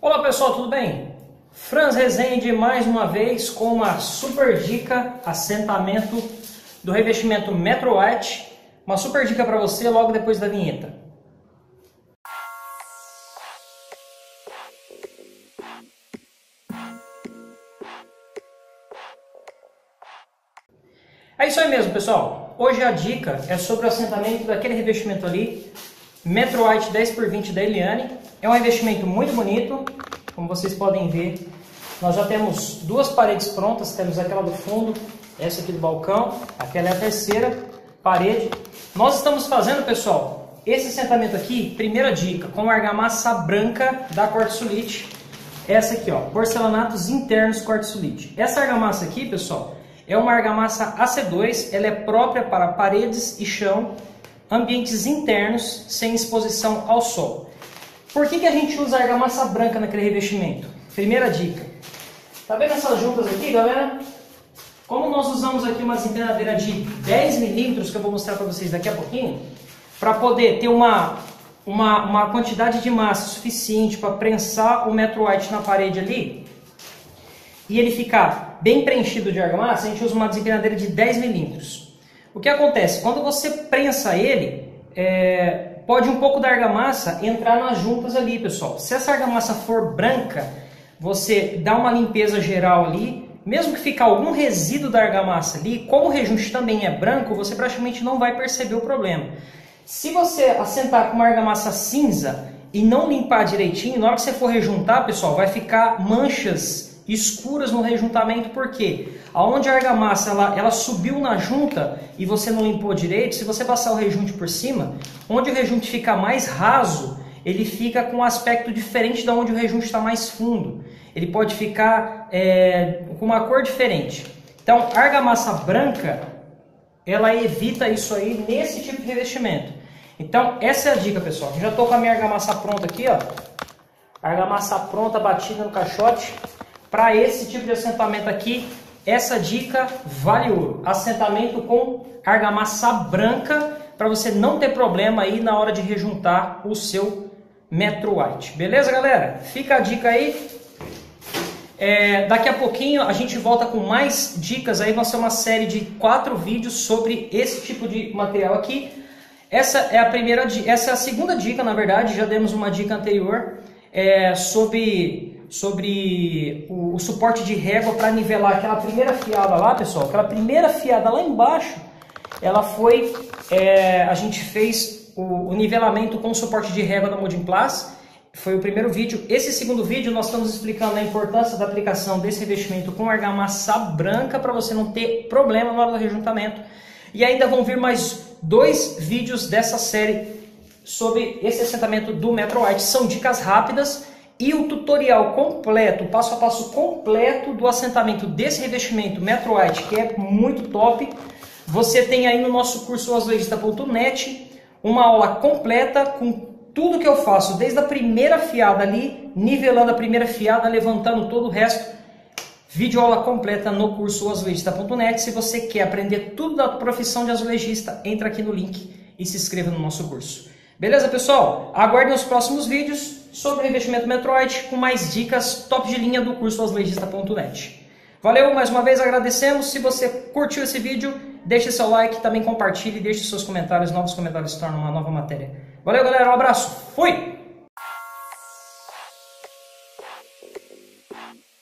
Olá pessoal, tudo bem? Franz Rezende mais uma vez com uma super dica, assentamento do revestimento Metro White. Uma super dica para você logo depois da vinheta. É isso aí mesmo, pessoal. Hoje a dica é sobre o assentamento daquele revestimento ali, Metro White 10x20 da Eliane. É um revestimento muito bonito, como vocês podem ver. Nós já temos duas paredes prontas, temos aquela do fundo, essa aqui do balcão, aquela é a terceira parede. Nós estamos fazendo, pessoal, esse assentamento aqui, primeira dica, com argamassa branca da Quartzolite. Essa aqui, ó, porcelanatos internos Quartzolite. Essa argamassa aqui, pessoal, é uma argamassa AC2, ela é própria para paredes e chão, ambientes internos, sem exposição ao sol. Por que a gente usa argamassa branca naquele revestimento? Primeira dica. Tá vendo essas juntas aqui, galera? Como nós usamos aqui uma desempenadeira de 10 milímetros, que eu vou mostrar para vocês daqui a pouquinho, para poder ter uma quantidade de massa suficiente para prensar o Metro White na parede ali, e ele ficar bem preenchido de argamassa, a gente usa uma desempenadeira de 10 milímetros. O que acontece? Quando você prensa ele, pode um pouco da argamassa entrar nas juntas ali, pessoal. Se essa argamassa for branca, você dá uma limpeza geral ali, mesmo que ficar algum resíduo da argamassa ali, como o rejunte também é branco, você praticamente não vai perceber o problema. Se você assentar com uma argamassa cinza e não limpar direitinho, na hora que você for rejuntar, pessoal, vai ficar manchas escuras no rejuntamento, porque aonde a argamassa ela subiu na junta e você não limpou direito, se você passar o rejunte por cima, onde o rejunte fica mais raso, ele fica com um aspecto diferente de onde o rejunte está mais fundo. Ele pode ficar com uma cor diferente. Então, a argamassa branca, ela evita isso aí nesse tipo de revestimento. Então, essa é a dica, pessoal. Eu já estou com a minha argamassa pronta aqui, ó. Argamassa pronta, batida no caixote. Para esse tipo de assentamento aqui, essa dica vale ouro. Assentamento com argamassa branca, para você não ter problema aí na hora de rejuntar o seu Metro White. Beleza, galera? Fica a dica aí. Daqui a pouquinho a gente volta com mais dicas aí. Vai ser uma série de 4 vídeos sobre esse tipo de material aqui. Essa é a segunda dica, na verdade. Já demos uma dica anterior sobre o suporte de régua para nivelar aquela primeira fiada lá, pessoal. Aquela primeira fiada lá embaixo, ela foi, a gente fez o nivelamento com suporte de régua da Molding Plus. Foi o primeiro vídeo. Esse segundo vídeo nós estamos explicando a importância da aplicação desse revestimento com argamassa branca para você não ter problema na hora do rejuntamento. E ainda vão vir mais 2 vídeos dessa série sobre esse assentamento do Metro White. São dicas rápidas. E o tutorial completo, o passo a passo completo do assentamento desse revestimento Metro White, que é muito top, você tem aí no nosso curso azulejista.net uma aula completa com tudo que eu faço, desde a primeira fiada ali, nivelando a primeira fiada, levantando todo o resto. Vídeo aula completa no curso azulejista.net. Se você quer aprender tudo da profissão de azulejista, entra aqui no link e se inscreva no nosso curso. Beleza, pessoal? Aguardem os próximos vídeos sobre revestimento Metro White com mais dicas top de linha do curso azulejista.net. Valeu, mais uma vez agradecemos. Se você curtiu esse vídeo, deixe seu like, também compartilhe, deixe seus comentários. Novos comentários se tornam uma nova matéria. Valeu, galera. Um abraço. Fui!